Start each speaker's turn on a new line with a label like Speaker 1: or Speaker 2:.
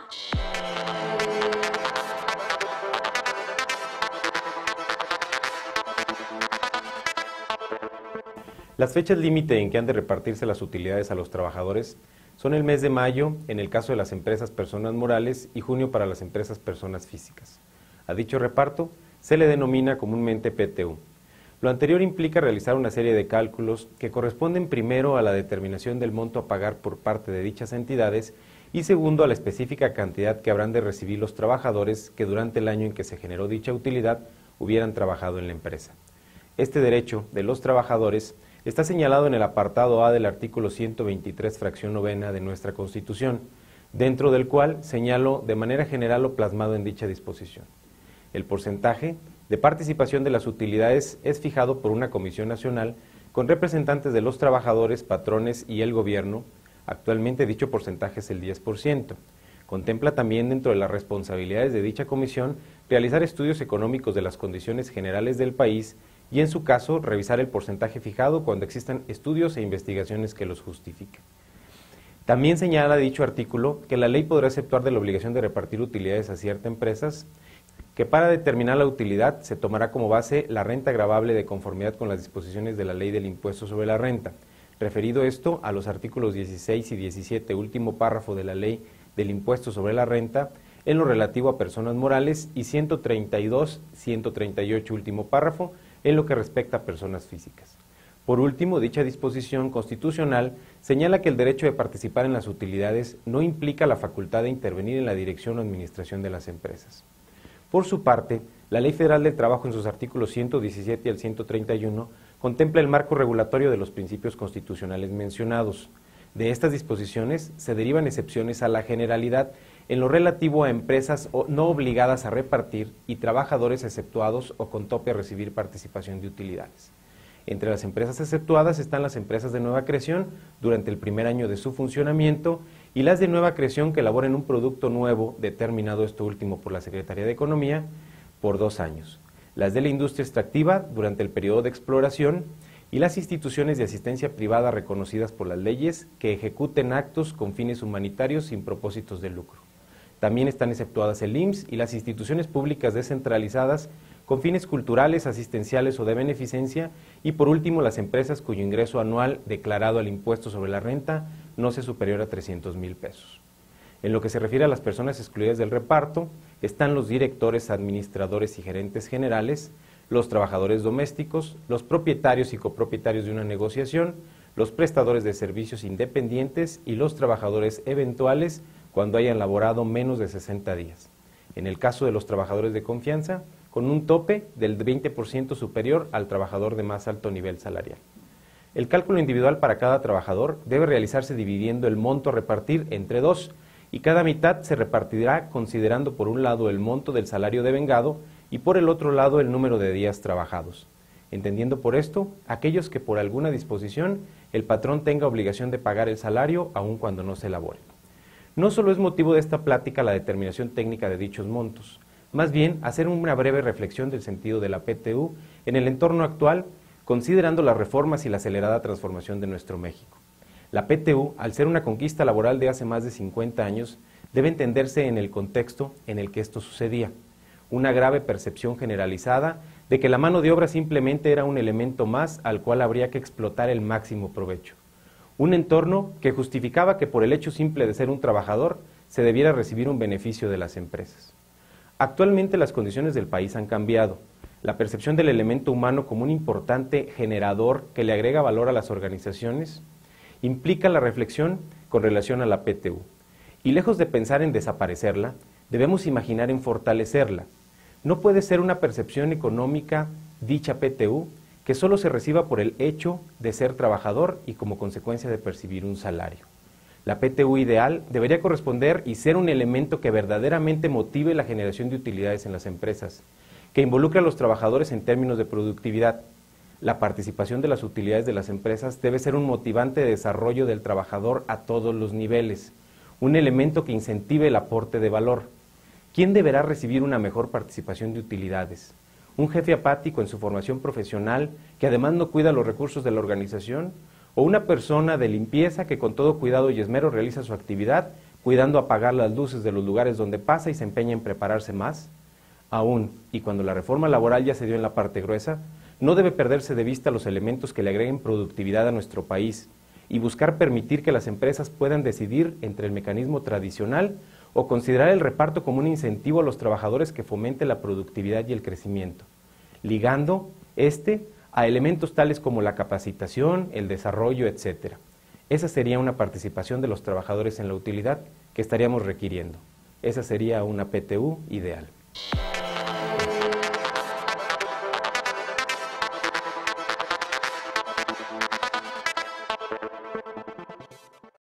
Speaker 1: Las fechas límite en que han de repartirse las utilidades a los trabajadores son el mes de mayo en el caso de las empresas personas morales y junio para las empresas personas físicas. A dicho reparto se le denomina comúnmente PTU. Lo anterior implica realizar una serie de cálculos que corresponden primero a la determinación del monto a pagar por parte de dichas entidades y segundo a la específica cantidad que habrán de recibir los trabajadores que durante el año en que se generó dicha utilidad hubieran trabajado en la empresa. Este derecho de los trabajadores está señalado en el apartado A del artículo 123, fracción novena de nuestra Constitución, dentro del cual señalo de manera general lo plasmado en dicha disposición. El porcentaje de participación de las utilidades es fijado por una comisión nacional con representantes de los trabajadores, patrones y el gobierno. Actualmente dicho porcentaje es el 10%. Contempla también dentro de las responsabilidades de dicha comisión realizar estudios económicos de las condiciones generales del país y en su caso revisar el porcentaje fijado cuando existan estudios e investigaciones que los justifiquen. También señala dicho artículo que la ley podrá exceptuar de la obligación de repartir utilidades a ciertas empresas, que para determinar la utilidad se tomará como base la renta gravable de conformidad con las disposiciones de la Ley del Impuesto sobre la Renta, referido esto a los artículos 16 y 17, último párrafo de la Ley del Impuesto sobre la Renta, en lo relativo a personas morales, y 132, 138, último párrafo, en lo que respecta a personas físicas. Por último, dicha disposición constitucional señala que el derecho de participar en las utilidades no implica la facultad de intervenir en la dirección o administración de las empresas. Por su parte, la Ley Federal del Trabajo en sus artículos 117 al 131 contempla el marco regulatorio de los principios constitucionales mencionados. De estas disposiciones se derivan excepciones a la generalidad en lo relativo a empresas no obligadas a repartir y trabajadores exceptuados o con tope a recibir participación de utilidades. Entre las empresas exceptuadas están las empresas de nueva creación durante el primer año de su funcionamiento y las de nueva creación que elaboren un producto nuevo, determinado esto último por la Secretaría de Economía, por 2 años. Las de la industria extractiva durante el periodo de exploración y las instituciones de asistencia privada reconocidas por las leyes que ejecuten actos con fines humanitarios sin propósitos de lucro. También están exceptuadas el IMSS y las instituciones públicas descentralizadas con fines culturales, asistenciales o de beneficencia, y por último las empresas cuyo ingreso anual declarado al impuesto sobre la renta no sea superior a 300,000 pesos. En lo que se refiere a las personas excluidas del reparto, están los directores, administradores y gerentes generales, los trabajadores domésticos, los propietarios y copropietarios de una negociación, los prestadores de servicios independientes y los trabajadores eventuales cuando hayan laborado menos de 60 días. En el caso de los trabajadores de confianza, con un tope del 20% superior al trabajador de más alto nivel salarial. El cálculo individual para cada trabajador debe realizarse dividiendo el monto a repartir entre 2, y cada mitad se repartirá considerando por un lado el monto del salario devengado y por el otro lado el número de días trabajados, entendiendo por esto aquellos que por alguna disposición el patrón tenga obligación de pagar el salario aun cuando no se elabore. No solo es motivo de esta plática la determinación técnica de dichos montos, más bien hacer una breve reflexión del sentido de la PTU en el entorno actual, considerando las reformas y la acelerada transformación de nuestro México. La PTU, al ser una conquista laboral de hace más de 50 años, debe entenderse en el contexto en el que esto sucedía. Una grave percepción generalizada de que la mano de obra simplemente era un elemento más al cual habría que explotar el máximo provecho. Un entorno que justificaba que por el hecho simple de ser un trabajador se debiera recibir un beneficio de las empresas. Actualmente las condiciones del país han cambiado. La percepción del elemento humano como un importante generador que le agrega valor a las organizaciones implica la reflexión con relación a la PTU. Y lejos de pensar en desaparecerla, debemos imaginar en fortalecerla. No puede ser una percepción económica dicha PTU que solo se reciba por el hecho de ser trabajador y como consecuencia de percibir un salario. La PTU ideal debería corresponder y ser un elemento que verdaderamente motive la generación de utilidades en las empresas, que involucre a los trabajadores en términos de productividad. La participación de las utilidades de las empresas debe ser un motivante de desarrollo del trabajador a todos los niveles, un elemento que incentive el aporte de valor. ¿Quién deberá recibir una mejor participación de utilidades? ¿Un jefe apático en su formación profesional que además no cuida los recursos de la organización? ¿O una persona de limpieza que con todo cuidado y esmero realiza su actividad, cuidando apagar las luces de los lugares donde pasa y se empeña en prepararse más. Aún, y cuando la reforma laboral ya se dio en la parte gruesa, no debe perderse de vista los elementos que le agreguen productividad a nuestro país y buscar permitir que las empresas puedan decidir entre el mecanismo tradicional o considerar el reparto como un incentivo a los trabajadores que fomente la productividad y el crecimiento, ligando a elementos tales como la capacitación, el desarrollo, etc. Esa sería una participación de los trabajadores en la utilidad que estaríamos requiriendo. Esa sería una PTU ideal.